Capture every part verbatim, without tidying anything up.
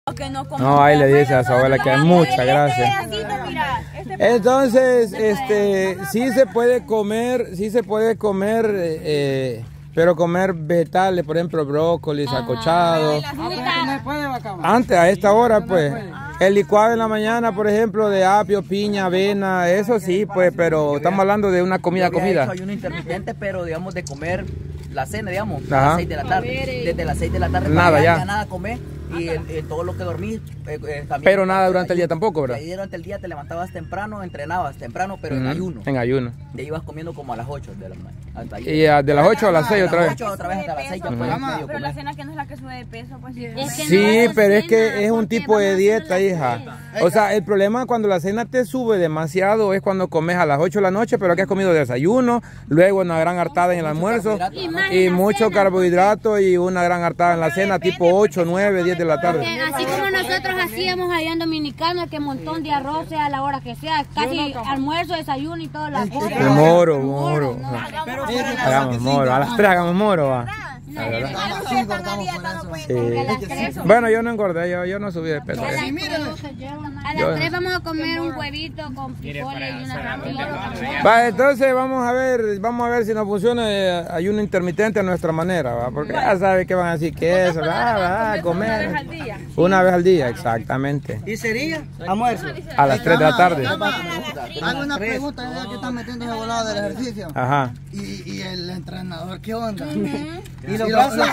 No, ahí le dice a su abuela que hay muchas gracias. Entonces, este, sí se puede comer, sí se puede comer, eh, pero comer vegetales, por ejemplo, brócoli, sacochado. Antes, a esta hora, pues, el licuado en la mañana, por ejemplo, de apio, piña, avena, eso sí, pues, pero estamos hablando de una comida, comida. Hay un intermitente, pero digamos de comer la cena, digamos, a las seis de la tarde. Desde las seis de la tarde nada, ya. ya nada comer. Y eh, eh, todo lo que dormís eh, eh, también. Pero nada durante el día tampoco, ¿verdad? Ahí durante el día te levantabas temprano, entrenabas temprano, pero uh-huh. en ayuno. En ayuno. Te ibas comiendo como a las ocho de la mañana. Y a, de las ocho a las seis otra vez. otra vez hasta las seis ya puedes medio Pero la cena que no es la que sube de peso, pues sí. Es que sí, no pero es que es un tipo de dieta, hija. O sea, el problema cuando la cena te sube demasiado es cuando comes a las ocho de la noche, pero que has comido desayuno, luego una gran hartada en el almuerzo y, y mucho carbohidrato y una gran hartada en la cena, tipo ocho, nueve, diez de la tarde. Así como nosotros hacíamos allá en Dominicana, que un montón de arroz sea a la hora que sea, casi almuerzo, desayuno y todas las cosas. De moro, moro. No. Hagamos moro, a las tres hagamos moro, va. No, sí. Bueno, yo no engordé, yo, yo no subí de peso. A las, a las tres vamos a comer un huevito con frijoles y una tortilla. Va, entonces vamos a ver, vamos a ver si nos funciona eh, ayuno intermitente a nuestra manera, ¿va? Porque ya sabe que van a decir que eso, va, va a comer. Una vez al día. Una vez al día, exactamente. ¿Y sería almuerzo? A las tres de la tarde. Hago una pregunta, ya que están metiendo ese volado del ejercicio. Ajá. ¿Y, y el entrenador qué onda? Uh-huh. ¿Y lo pasa?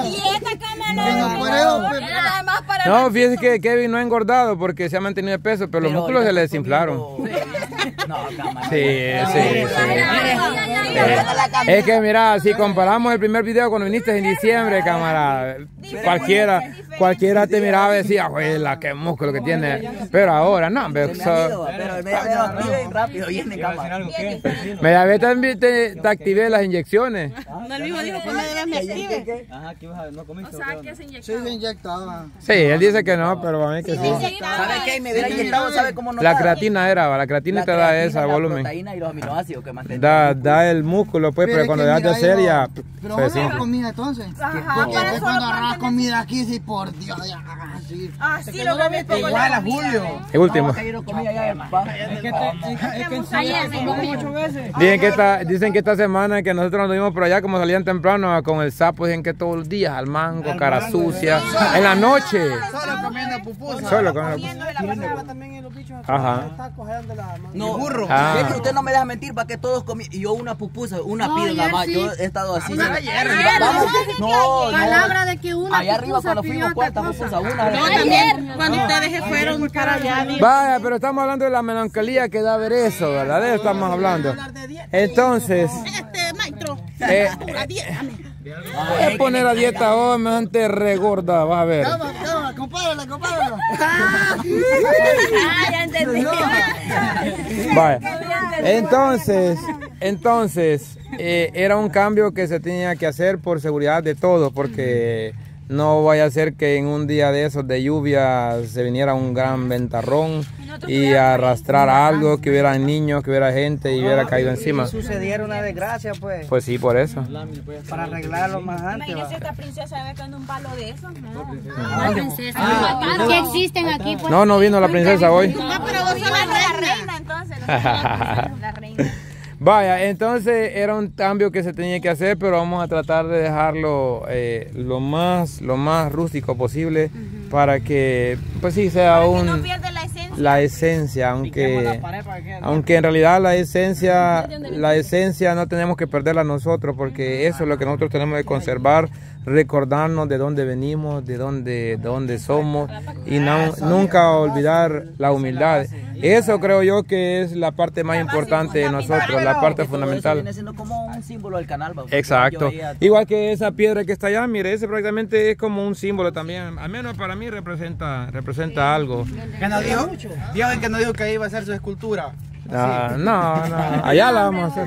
No, fíjese que Kevin no ha engordado porque se ha mantenido de peso, pero, pero los músculos se le desinflaron. No, cámara. Sí, sí, sí. sí. Es que mira, si comparamos el primer video cuando viniste en diciembre, camarada, cualquiera, cualquiera te miraba y decía, abuela, qué músculo que tiene. Pero ahora no, pero so, rápido viene cámara. Mira, ve también te, te activé las inyecciones. No, el mismo dijo que me debes me active. Ajá, que no comiste. O sea, que se inyectaba. Sí, se inyectaba. Sí, él dice que no, pero a mí que sí. ¿Sabe qué? Me hubiera inyectado, ¿sabe cómo no? La creatina era, la creatina te da esa volumen. La proteína y los aminoácidos que mantienen. Da, da el músculo, pues, pero, pero cuando dejas de hacer ya. Pero vos no comida entonces. Ajá, porque cuando agarras comida aquí, sí, por Dios, ya. Sí, ah, sí, lo comí igual a Julio. El último. Es que Dicen que esta, dicen que esta semana que nosotros nos vimos por allá, como salían temprano con el sapo, dicen que todos los días al mango, cara sucia, en la noche. Solo comiendo pupusas. Solo comiendo pupusas. Ajá. No, burro. Ah. Es que usted no me deja mentir para que todos comí. Y yo una pupusa, una no, pido nada más. Sí. Yo he estado así. No, ayer, vamos, no, palabra de que una allá arriba cuando fuimos cuántas pupusas, una. No, también cuando ustedes fueron para allá. Vaya, pero estamos hablando de la melancolía que da ver eso, ¿verdad? De eso estamos hablando. Entonces, este maestro, eh, voy a poner a dieta hoy, me antes regorda, vas a ver. Compárala, compárala. Ah, ya entendí. Vaya. Entonces, entonces, eh, era un cambio que se tenía que hacer por seguridad de todos, porque no vaya a ser que en un día de esos de lluvia se viniera un gran ventarrón y arrastrar algo, que hubiera niños, que hubiera gente y hubiera caído encima. Sucediera una desgracia, pues. Pues sí, por eso. Para arreglarlo más antes. Imagínese esta princesa aventando un palo de esos, ¿no? La princesa. ¿Qué existen aquí? Pues? No, no vino la princesa hoy. No, pero vos sos la reina, entonces. La reina. Vaya, entonces era un cambio que se tenía que hacer, pero vamos a tratar de dejarlo eh, lo más lo más rústico posible uh-huh. para que, pues sí, sea para un... Que no pierda la esencia. La esencia, aunque, aunque en realidad la esencia, la esencia no tenemos que perderla nosotros, porque eso es lo que nosotros tenemos que conservar, recordarnos de dónde venimos, de dónde, de dónde somos y no, nunca olvidar la humildad. Eso creo yo que es la parte más importante de nosotros, la parte fundamental. Viene siendo como un símbolo del canal. Exacto. Igual que esa piedra que está allá, mire, ese prácticamente es como un símbolo también. Al menos para mí representa, representa algo. ¿Qué nos dijo? Dijo que no dijo que iba a hacer su escultura. Ah, no, no, allá la vamos a hacer.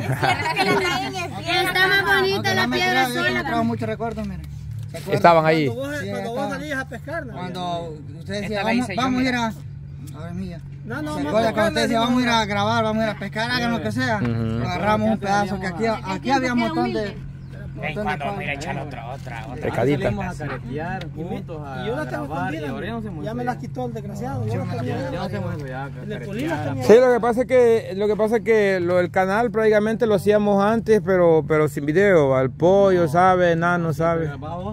Está más bonita la piedra sola. Trajo muchos recuerdos, mire. Estaban ahí. Cuando vos, sí, cuando vos salías a pescar, ¿no? Cuando usted decía, vamos, vamos a ir a... Ahora es mía. No, no, no. Cuando usted decía, vamos a ir a grabar, vamos a ir a pescar, hagan lo que sea. Uh-huh. Agarramos un pedazo, que aquí, aquí había un montón de... Y cuando vamos a ir a echar otra, otra, otra. Pecadita. Salimos a caretear juntos, a y yo la tengo grabar, y ahora ya no hacemos ya me las quitó el desgraciado. Ya no hacemos eso ya. Sí, lo que pasa es que, lo que pasa es que lo del canal prácticamente lo hacíamos antes, pero, pero sin video. Al pollo, sabe, nada, no sabe.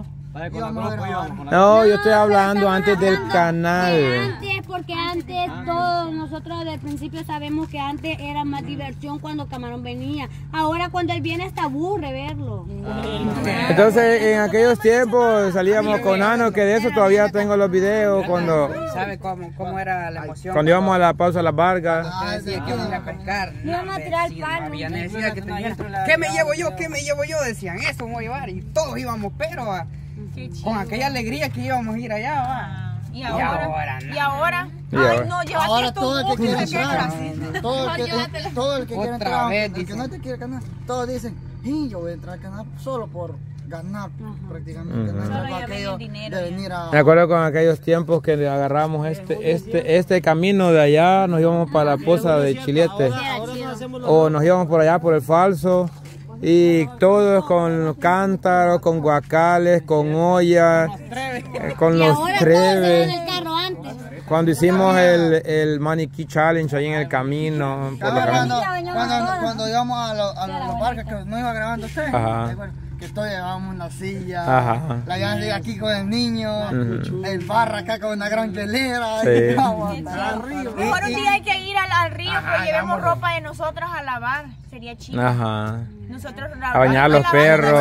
No, yo estoy hablando antes del canal. Antes, porque antes todos nosotros del principio sabemos que antes era más diversión cuando Camarón venía. Ahora cuando él viene hasta aburre verlo. Entonces en aquellos tiempos salíamos con Ano, que de eso todavía tengo los videos cuando... ¿Sabe cómo, cómo era la emoción? Cuando íbamos a la pausa a las Vargas. Decía que íbamos a pescar. No iban a tirar el palo. Había necesidad que tenían. ¿Qué me llevo yo? ¿Qué me llevo yo? Decían, eso me voy a llevar. Y todos íbamos, pero a, con aquella alegría que íbamos a ir allá, va. Y ahora, y ahora, y ahora, ay no, llévate ahora esto, todo el que quiere entrar, que todo el que, todo el que quiere Otra entrar, vez, el que dicen. no te quiere ganar, todos dicen, y yo voy a entrar al canal solo por ganar, prácticamente, Uh-huh. no Solo es ya aquello ven el dinero, de ya. venir a... Me acuerdo con aquellos tiempos que agarramos este, este, este camino de allá, nos íbamos para la poza de Chilete, o nos íbamos por allá por el Falso, y todos con cántaros, con guacales, con ollas, eh, con los treves. Cuando hicimos el, el maniquí challenge ahí en el camino, por Cuando, lo cuando, cuando, cuando íbamos a, lo, a los parques que no iba grabando usted, Ajá. eh, bueno, que todos llevábamos una silla, Ajá. la Yancy aquí con el niño, Ujú. el Barra acá con una gran telera, Sí. y vamos hasta arriba. Mejor un día hay que ir al, al río, pues llevemos ropa de nosotros a lavar, sería chido. Ajá. Nosotros A bañar los perros.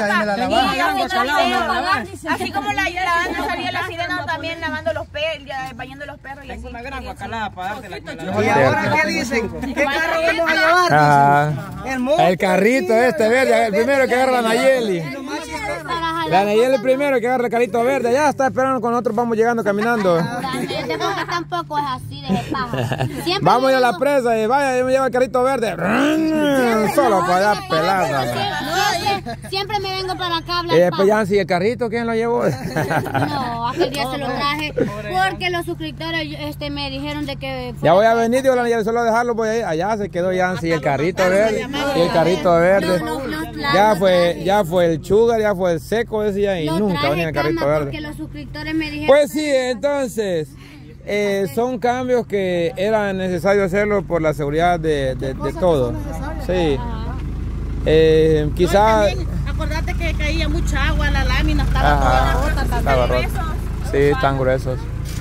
Así como la lavando salía la sirena también lavando los perros, bañando los perros y así. Una gran guacalada para darte la ¿Y ahora qué dicen? ¿Qué carro vamos a llevar? Ajá. El monte. El carrito este verde, el primero que agarra la Nayeli. La Nayeli el primero que agarra el carrito verde. Ya está esperando cuando nosotros vamos llegando caminando. Tampoco es así de paja. Vamos a ir a la presa y vaya, yo me llevo el carrito verde. Solo para allá pelada. Siempre, siempre me vengo para acá a hablar. Y después ya, si el carrito, ¿quién lo llevó? No, aquel día se lo traje porque los suscriptores este, me dijeron de que... Ya voy a venir, digo, la Nayeli, solo dejarlo por ahí. Allá se quedó Yancy, el carrito verde. Y el carrito verde. Ya fue, ya fue el sugar, ya fue el seco, decía, y nunca venía el carrito verde. Porque los suscriptores me dijeron... Pues sí, entonces... Eh, son cambios que era necesario hacerlo por la seguridad de, de, de todo. Sí. Eh, quizás. Acordate que caía mucha agua, la lámina estaba toda rota, estaba rota. Sí, están gruesos.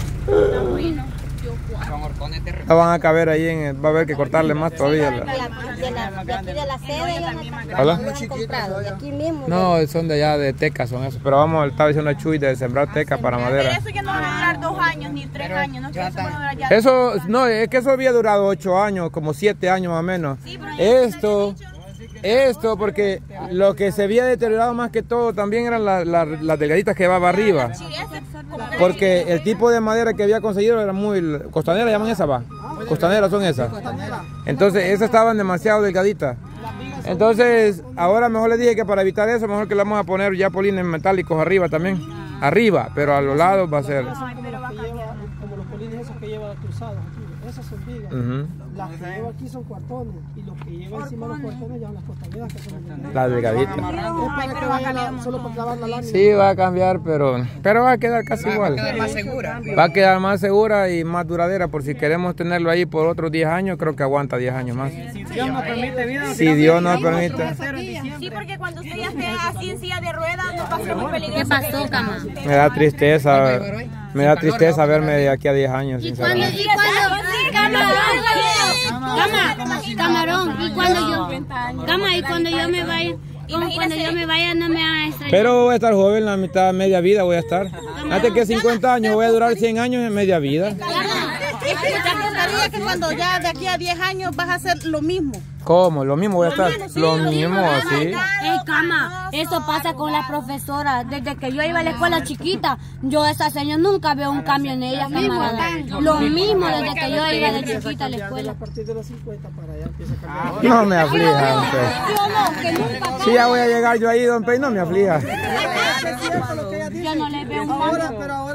No van a caber ahí, en el, va a haber que cortarle más todavía. La... De, la, de aquí de la sede, ¿Hola? comprado, de aquí mismo. No, son de allá de Teca, son esos. Pero vamos, estaba diciendo a Chuy de sembrar teca para madera. Eso ya no va a durar dos años ni tres años, no sé si puede durar ya. Eso, no, es que eso había durado ocho años, como siete años más o menos. Esto, esto, porque lo que se había deteriorado más que todo también eran las la, las delgaditas que llevaba arriba. Porque el tipo de madera que había conseguido era muy... Costanera llaman esa, va. Costaneras son esas. Entonces esas estaban demasiado delgaditas. Entonces ahora mejor les dije que para evitar eso, mejor que le vamos a poner ya polines metálicos arriba también. Arriba, pero a los lados va a ser... Como los polines esos que llevan cruzados aquí, esas son vigas. Uh-huh. Las que llevan aquí son cuartones y los que llevan encima de los cuartones llevan las costaneras que son las delgaditas. Es para que vayan solo para clavar la lámina. Sí, va a cambiar, pero, pero va a quedar casi igual. Va a quedar más segura. Va a quedar más segura y más duradera, por si queremos tenerlo ahí por otros diez años, creo que aguanta diez años más. Si Dios nos permite vida. Si Dios nos permite. Sí, porque cuando usted ya esté así en silla de ruedas, no va a ser muy peligroso. ¿Qué pasó, cama? Me da tristeza, me da tristeza verme de aquí a diez años, ¿Y cuando, sinceramente. y cuando, cama, cama, camarón, y cuando yo, cama, y cuando yo me vaya, como cuando yo me vaya no me van a extrañar? Pero voy a estar joven, la mitad, media vida voy a estar. Antes que cincuenta años, voy a durar cien años en media vida. Escucharía que cuando ya de aquí a diez años vas a hacer lo mismo. ¿Cómo? Lo mismo voy a estar. Lo mismo, así. Ey, cama, eso pasa con las profesoras. Desde que yo iba a la escuela chiquita, yo esa señora nunca veo un cambio en ella, camarada. Lo mismo desde que yo iba de chiquita a la escuela. A partir de los cincuenta para allá empieza a cambiar. No me aflija, don Pey. Yo no, que nunca. Si ya voy a llegar yo ahí, don Pey, no me aflija. Yo no le veo un Ahora, cambio. pero ahora ve la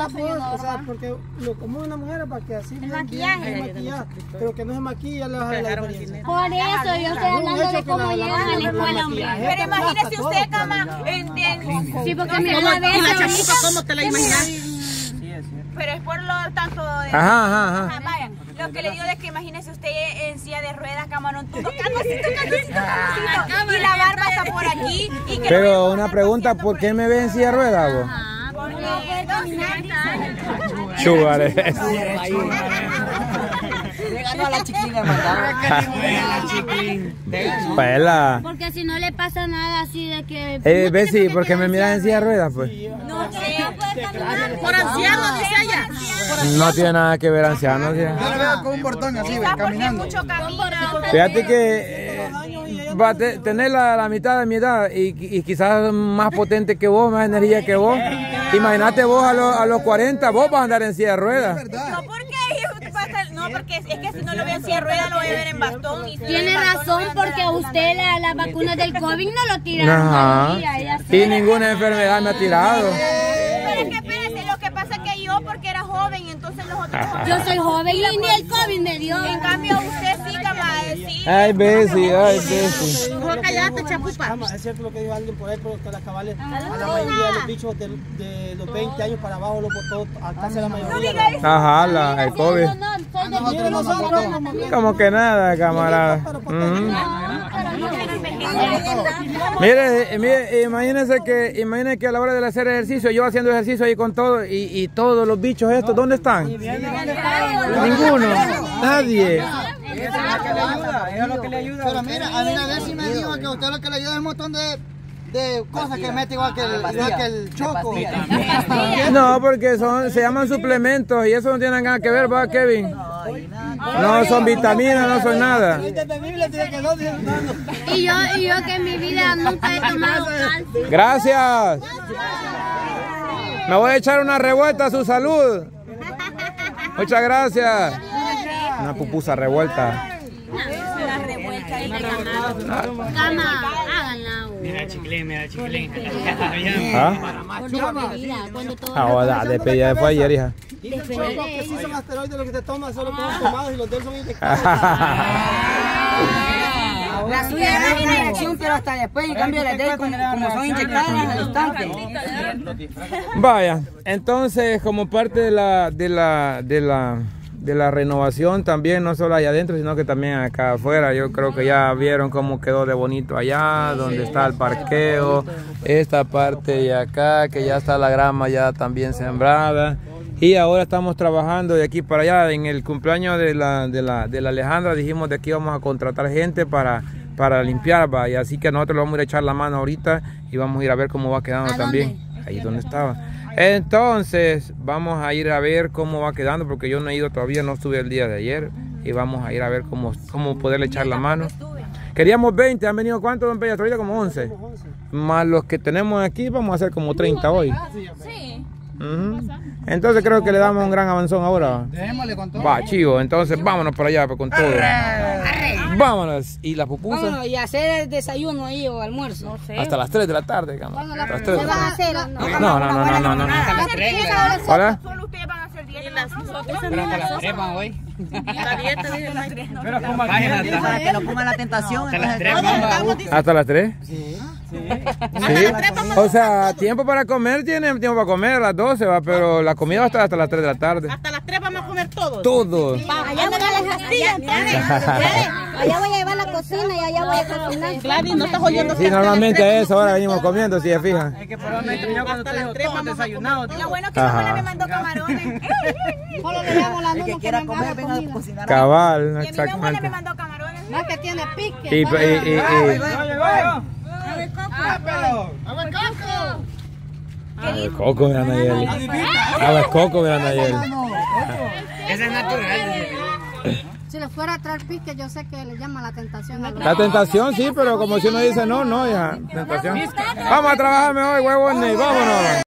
pues, o sea, porque lo común de una mujer es para que así el maquillaje, el maquillaje, pero que no se maquilla le baja la diferencia. Por eso yo estoy hablando de cómo llegan a la escuela, hombre. Pero imagínese usted, cama, en, en, sí, porque mira la vez la chapupa, ¿cómo te la imaginas? Pero es por lo tanto de... Ajá, ajá, ajá. Ajá, vaya. Lo que le digo es que imagínese usted en silla de ruedas, camarón, tocando así, tocando así, tocando así, y la barba está por aquí. Y que Pero no una pregunta, ¿por qué me ven en silla de ruedas, vos? Ah, porque no puede caminar. Chúbale. Le ganó a la chiquilina, Pela. Porque si no le pasa nada así de que... Eh, Bessie, ¿por qué me miras en silla de ruedas, pues? No sé, no puede caminar. por anciano, dice ella. No tiene nada que ver ancianos. Yo lo veo con un portón así, Quizás porque caminando. mucho camino. Fíjate que eh, va a te- tener la, la mitad de mi edad y, y quizás más potente que vos, más energía que vos. Imagínate vos a, los, a los cuarenta, vos vas a andar en silla de ruedas. No, porque no, porque es que si no lo veo en silla de ruedas, lo voy a ver en bastón. Y si Tiene lo veo en bastón, razón, lo voy a porque andar a usted la, las vacunas del COVID no lo tiraron Ajá. todavía. ella Y sí. ninguna enfermedad me ha tirado. Pero es que espérese, lo que pasa es que yo, porque era joven, entonces los otros... Yo soy joven y ni el COVID me dio. En cambio, usted sí, camarada, sí. Ay, Bessie, ay, Bessie. Vos callate, chapupa. Es cierto lo que dijo alguien por ahí, porque las cabales, a la mayoría de los bichos de, de los veinte años para abajo los botó, casi la mayoría. Ajá, la, el COVID. No, no, soy de Mire, nosotros, Como que nada, camarada. Ujú. Mire, eh, mire, imagínense que, imagínense que a la hora de hacer ejercicio, yo haciendo ejercicio ahí con todo y, y todos los bichos estos, ¿dónde están? Ninguno, nadie. Eso es lo que le ayuda, eso es lo que le ayuda. Pero mira, a mí una vez sí me dijo que a usted lo que le ayuda es un montón de, de cosas que mete igual que el, igual que el choco. No, porque son, se llaman suplementos y eso no tiene nada que ver, ¿va, Kevin? No son vitaminas, no son nada. Y yo, y yo que en mi vida nunca he tomado calcio. Gracias. Me voy a echar una revuelta a su salud. Muchas gracias. Una pupusa revuelta. Una revuelta de ganado. Cama, háganla. Mira, chiquilín, mira, chiquilín. ¿Ah? Mira, cuando todo... Ahora, despedida de fue ayer, hija. Que sí son asteroides lo que te tomas, solo que son tomados y los de él son inyectados. La suya era una inyección, pero hasta después, en cambio, las de él, como, como son inyectadas en el instante. Vaya, entonces como parte de la, de la, de la, de la renovación también, no solo allá adentro, sino que también acá afuera, yo creo que ya vieron cómo quedó de bonito allá, donde está el parqueo, esta parte de acá, que ya está la grama ya también sembrada. Y ahora estamos trabajando de aquí para allá. En el cumpleaños de la, de la, de la Alejandra dijimos de que íbamos a contratar gente para, para limpiar, va. Y así que nosotros le vamos a ir a echar la mano ahorita y vamos a ir a ver cómo va quedando también. Ahí donde estaba. Entonces vamos a ir a ver cómo va quedando, porque yo no he ido todavía, no estuve el día de ayer. Y vamos a ir a ver cómo, cómo poderle echar la mano. Queríamos veinte, ¿han venido cuántos, don Pedro? Ahorita como once. Más los que tenemos aquí, vamos a hacer como treinta hoy. Sí. Uh-huh. Entonces creo que le damos un gran avanzón ahora. Dejémosle con todo. Va, chivo, entonces vámonos para allá pues, con todo. Vámonos. ¿Y la pupusa? Vámonos, y hacer el desayuno ahí o almuerzo. No sé. Hasta las tres de la tarde, cama. Hasta las tres de la tarde. hacer? No, no, no, no, no, no. Hasta las tres. ¿Hola? Solo ustedes van a hacer dieta. Pero hasta las tres van hoy. La dieta dice las tres. Pero como aquí Para que no coma la tentación. hasta las tres van. ¿Hasta las tres? Sí. Sí. O sea, tiempo para comer, tiene tiempo para comer a las doce, va, pero la comida va a estar hasta las tres de la tarde. Hasta las tres vamos a comer todos. Todos. Allá voy a las astillas, allá voy a llevar la cocina y allá voy a cocinar. Claro, no estás oyendo. Sí, normalmente a esa hora venimos comiendo, si se fijan. Es que probablemente yo cuando te digo todos desayunados. Lo bueno es que mi abuela me mandó camarones. Solo le damos la El que quiera comer, venga a cocinar. Cabal, Y a mi abuela me exactamente. mandó camarones. más que tiene pique. Y, y, y, y- Agua de coco. Agua de coco, mira Nayeli. Agua de coco, mira Nayeli. Ese es natural. Si le fuera a traer pique, yo sé que le llama la tentación. La tentación sí, pero como si uno dice no, no, ya. Tentación. Vamos a trabajar mejor, huevones, vámonos.